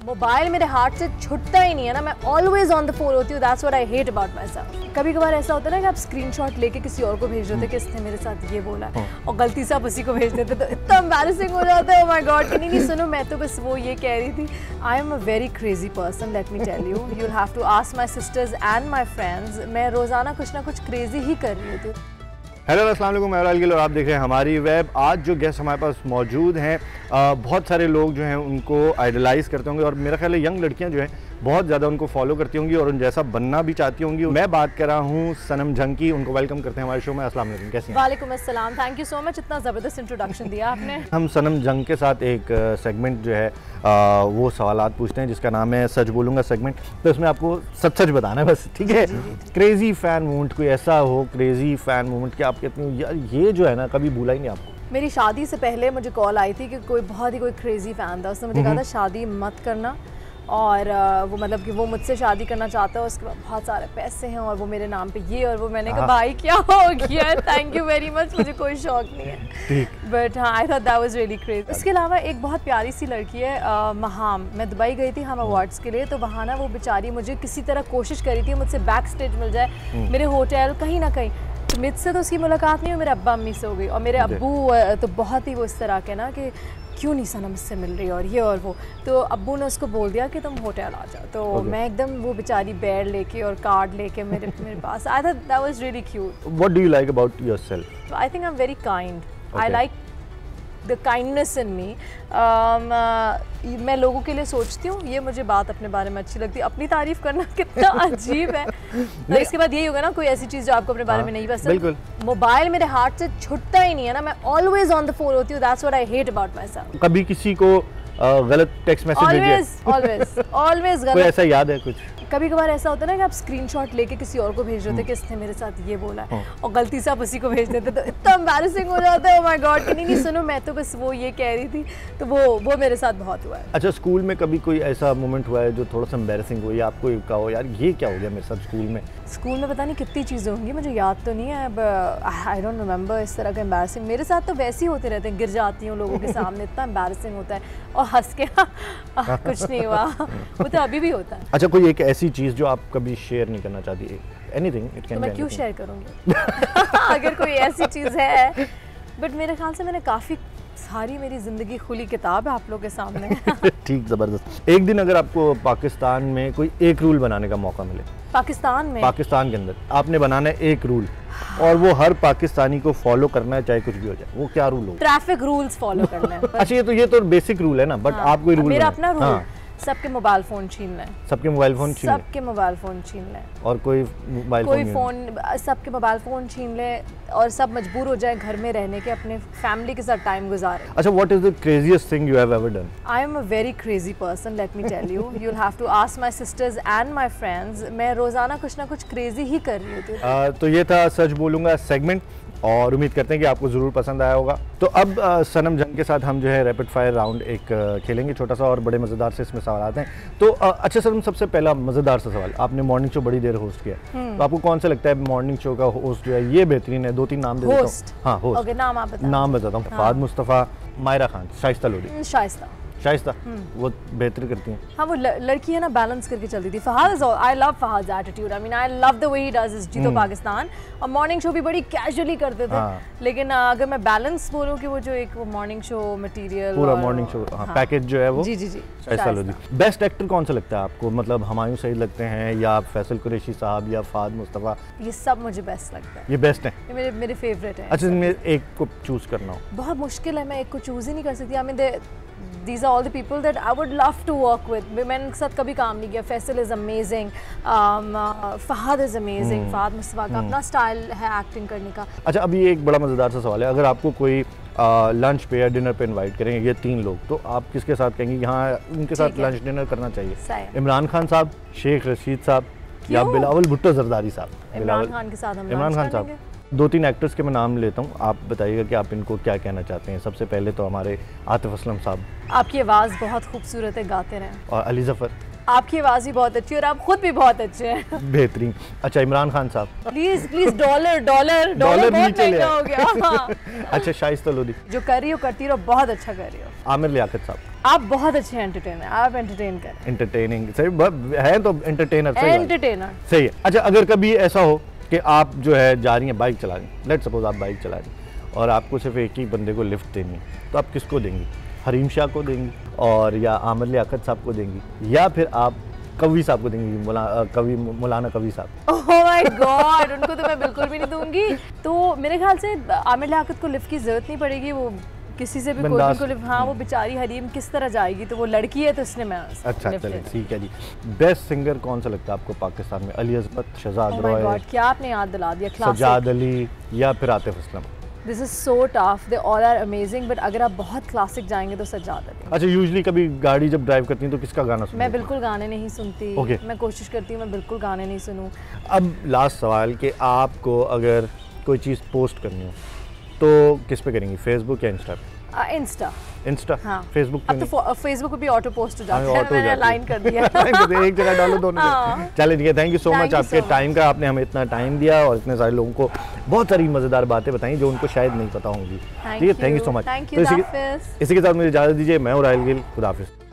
Mobile मेरे हाथ से छुटता ही नहीं है ना, मैं ऑलवेज ऑन द फोन होती हूँ। That's what I hate about myself. कभी कभार ऐसा होता है ना कि आप स्क्रीनशॉट लेके किसी और को भेज देते कि इसने मेरे साथ ये बोला है और गलती से आप उसी को भेज देते तो इतना एम्बैरेसिंग हो जाता है। ओह माय गॉड कि नहीं सुनो, मैं तो बस वो ये कह रही थी। I am a very crazy person, let me tell you. You have to ask my sisters and my friends. मैं रोजाना कुछ ना कुछ क्रेजी ही कर रही होती हूँ। हेलो अस्सलाम वालेकुम, मैं अरल गिल और आप देख रहे हैं हमारी वेब। आज जो गेस्ट हमारे पास मौजूद हैं, बहुत सारे लोग जो हैं उनको आइडलाइज़ करते होंगे और मेरा ख्याल है यंग लड़कियां जो हैं बहुत ज़्यादा उनको फॉलो करती होंगी और उन जैसा बनना भी चाहती होंगी। मैं बात कर रहा हूँ सनम जंग की। उनको वेलकम करते हैं हमारे शो में। अस्सलाम वालेकुम, कैसी हैं? वालेकुम अस्सलाम, थैंक यू सो मच, इतना ज़बरदस्त इंट्रोडक्शन दिया आपने। हम सनम जंग के साथ एक सेगमेंट जो है वो सवालात पूछते हैं जिसका नाम है सच बोलूँगा सेगमेंट। तो इसमें आपको सच सच बताना है बस, ठीक है? क्रेजी फ़ैन मोमेंट कोई ऐसा हो, क्रेजी फ़ैन मोमेंट कि आप कहते हो यार ये जो है ना कभी भूला ही नहीं आपको। मेरी शादी से पहले मुझे कॉल आई थी कि कोई बहुत ही कोई क्रेजी फ़ैन था। उसने मुझे कहा था शादी मत करना और वो मतलब कि वो मुझसे शादी करना चाहता है, उसके बाद बहुत सारे पैसे हैं और वो मेरे नाम पे ये और वो। मैंने कहा भाई क्या हो गया, थैंक यू वेरी मच, मुझे कोई शौक नहीं है। बट हाँ, I thought that was really crazy. उसके अलावा एक बहुत प्यारी सी लड़की है महाम। मैं दुबई गई थी हम अवार्ड्स के लिए, तो वहाँ ना वो बेचारी मुझे किसी तरह कोशिश करी थी मुझसे बैक स्टेज मिल जाए मेरे होटल कहीं ना कहीं। तो मुझसे तो उसकी मुलाकात नहीं हुई, मेरे अब्बा अम्मी से हो गई। और मेरे अब्बू तो बहुत ही वो इस तरह के ना कि क्यों नहीं सनम इससे मिल रही और ये और वो। तो अब्बू ने उसको बोल दिया कि तुम होटल आ जाओ। तो मैं एकदम वो बेचारी बैड लेके और कार्ड लेके मेरे पास आया था। That was really cute. What do you like about yourself? I think I am very kind. I like the kindness in me. मैं लोगों के लिए सोचती हूँ, ये मुझे बात अपने बारे में अच्छी लगती है। अपनी तारीफ करना कितना अजीब है। तो इसके बाद यही होगा ना, कोई ऐसी चीज़ जो आपको अपने बारे में नहीं पसंद। बिल्कुल। मोबाइल मेरे हाथ से छुटता ही नहीं है ना, मैं ऑलवेज ऑन द फोन होती हूँ। That's what I hate about myself. कभी किसी को गलत टेक्स्ट मैसेज भेजिए? ऑलवेज कोई ऐसा याद है कुछ? कभी कभार ऐसा होता है ना कि आप स्क्रीनशॉट लेके किसी और को भेज देते कि इसने मेरे साथ ये बोला है और गलती से आप उसी को भेज देते तो इतना एम्बैरेसिंग हो जाता है। ओह माय गॉड कि नहीं सुनो, मैं तो बस वो ये कह रही थी। तो वो मेरे साथ बहुत हुआ है। अच्छा, स्कूल में कभी कोई ऐसा मोमेंट हुआ है जो थोड़ा सा एम्बैरेसिंग हो या आपको कहा हो यार ये क्या हो गया मेरे साथ स्कूल में? स्कूल में पता नहीं कितनी चीज़ें होंगी, मुझे याद तो नहीं है अब। आई डोंट रिमेंबर इस तरह का एम्बैरेसिंग। मेरे साथ तो वैसे ही होते रहते हैं, गिर जाती हूँ लोगों के सामने, इतना एम्बैरेसिंग होता है और हंस के कुछ नहीं हुआ। वो तो अभी भी होता है। अच्छा, कोई एक ऐसी चीज़ जो आप कभी शेयर नहीं करना चाहती? Anything, it can be. मैं क्यों शेयर करूँगी अगर कोई ऐसी चीज़ है। बट मेरे ख्याल से मैंने काफ़ी सारी मेरी ज़िंदगी खुली किताब है आप लोगों के सामने। ठीक, ज़बरदस्त। एक दिन अगर आपको पाकिस्तान में कोई एक रूल बनाने का मौका मिले, पाकिस्तान के अंदर आपने बनाना है एक रूल और वो हर पाकिस्तानी को फॉलो करना है चाहे कुछ भी हो जाए, वो क्या रूल हो? ट्रैफिक रूल्स फॉलो करना है। अच्छा, ये तो बेसिक रूल है ना, बट आप कोई रूल? मेरा अपना रूल सबके मोबाइल फ़ोन छीन लें। सबके मोबाइल फ़ोन छीन लें? सबके मोबाइल फ़ोन छीन लें। और कोई सबके मोबाइल फ़ोन छीन लें और सब मजबूर हो जाए घर में रहने के, अपने फैमिली के साथ टाइम गुजारें। अच्छा, what is the craziest thing you have ever done? I am a very crazy person, let me tell you. You have to ask my sisters and my friends. मैं रोज़ाना कुछ ना कुछ क्रेजी ही कर रही होती हूँ। तो ये था सच बोलूँगा सेगमेंट और उम्मीद करते हैं कि आपको ज़रूर पसंद आया होगा। तो अब सनम जंग के साथ हम जो है रैपिड फायर राउंड एक खेलेंगे, छोटा सा और बड़े मज़ेदार से इसमें सवाल आते हैं। तो अच्छा सनम, सबसे पहला मज़ेदार सा सवाल, आपने मॉर्निंग शो बड़ी देर होस्ट किया, तो आपको कौन सा लगता है मॉर्निंग शो का होस्ट जो है ये बेहतरीन है? 2-3 नाम दे देता हूँ। हाँ, होस्ट। ओके, नाम आप बताओ। नाम बताता हूँ। फहाद मुस्तफ़ा, मायरा खान, शाइस्ता लोधी। शाइस्ता वो बेहतर करती हैं। हाँ, वो लड़की है ना, बैलेंस करके चलती थी। Fahad, I love Fahad's attitude. I mean I love the way he does his Jeeto Pakistan. और मॉर्निंग शो भी बड़ी कैजुअली करते थे। लेकिन अगर मैं बैलेंस बोलूँ कि वो जो एक मॉर्निंग शो मटेरियल, पूरा मॉर्निंग शो पैकेज जो है वो जी शाइस्ता लोधी। बेस्ट एक्टर कौन सा लगता है आपको? मतलब हुमायूं सईद लगते हैं या फैसल कुरैशी साहब या फहाद मुस्तफ़ा? ये सब मुझे बेस्ट लगता है। ये बेस्ट है, ये मेरे फेवरेट है। अच्छा, इनमें एक को चूज करना हो? बहुत मुश्किल है, मैं एक को चूज ही नहीं कर सकती। I mean These are all the people that I would love to work with. मैंने उनके साथ कभी काम नहीं किया। Faisal is amazing, Fahad is amazing. Fahad Mustafa का अपना स्टाइल है एक्टिंग करने का। अच्छा, अभी एक बड़ा मज़ेदार सा सवाल है, अगर आपको कोई लंच पे या डिनर पे इनवाइट करेंगे ये 3 लोग, तो आप किसके साथ कहेंगे यहाँ उनके साथ लंच डिनर करना चाहिए? इमरान खान साहब, शेख रशीद साहब या बिलावल भुट्टो जरदारी साहब? इमरान खान के साथ हम इमरान खान साहब। 2-3 एक्टर्स के मैं नाम लेता हूँ, आप बताइएगा कि आप इनको क्या कहना चाहते हैं। सबसे पहले तो हमारे आतिफ असलम साहब। आपकी आवाज़ बहुत खूबसूरत है, गाते रहें। और अली ज़फ़र। आपकी आवाज़ भी बहुत अच्छी है और आप खुद भी बहुत अच्छे हैं। बेहतरीन। अच्छा इमरान खान साहब। Please please, dollar dollar dollar बहुत नीचे ले महंगा आए। हो गया। हाँ। अच्छा शाइस्ता लोधी। जो कर रही हो करती रहो, बहुत अच्छा कर रही हो। आमिर लियाकत साहब। आप बहुत अच्छे एंटरटेनर, आप एंटरटेन करें। एंटरटेनिंग सही है तो एंटरटेनर सही बात है। एंटरटेनर सही है। अच्छा अगर कभी ऐसा हो कि आप जो है जा रही हैं बाइक चला रही हैं, लेट सपोज आप बाइक चला रही हैं और आपको सिर्फ एक ही बंदे को लिफ्ट देनी है, तो आप किसको देंगी? हरीम शाह को देंगी और या आमिर लियाकत साहब को देंगी, या फिर आप कवि साहब को देंगी, मौलाना कवि साहब? ओह माय गॉड, उनको तो मैं बिल्कुल भी नहीं दूंगी। तो मेरे ख्याल से आमिर लियाकत को लिफ्ट की जरूरत नहीं पड़ेगी, वो किसी से भी कोई भी को लिफ्ट, हाँ वो बेचारी हरीम किस तरह जाएगी, तो वो लड़की है तो इसने मैं अच्छा चले ठीक है जी। बेस्ट सिंगर कौन सा लगता है आपको पाकिस्तान में? अली अज़मत, शहजाद रॉय, क्या आपने याद दिला दिया, सजाद अली या फिर Atif Aslam? This is so tough, they all are amazing, but अगर आप बहुत क्लासिक जाएंगे तो सजाद अली। अच्छा यूजुअली कभी गाड़ी जब ड्राइव करती हैं तो किसका गाना सुनती हैं? मैं बिल्कुल गाने नहीं सुनती। Okay. मैं कोशिश करती हूँ मैं बिल्कुल गाने नहीं सुनूं। अब लास्ट सवाल कि आपको अगर कोई चीज़ पोस्ट करनी हो तो किस पे करेंगी, फेसबुक या इंस्टा पे? इंस्टा। हाँ। फेसबुक अब तो फेसबुक पे भी ऑटो पोस्ट हो जाता है, ऑटो मैंने लाइन कर दिया। एक जगह डालो दोनों जगह। चलिए ठीक है, थैंक यू सो मच आपके टाइम का, आपने हमें इतना टाइम दिया और इतने सारे लोगों को बहुत सारी मज़ेदार बातें बताई जो उनको शायद नहीं पता होंगी। ठीक है, thank you so much. Thank you. इसी के साथ मुझे इजाज़त दीजिए, मैं हूं राहिल गिल, खुदा हाफिज़।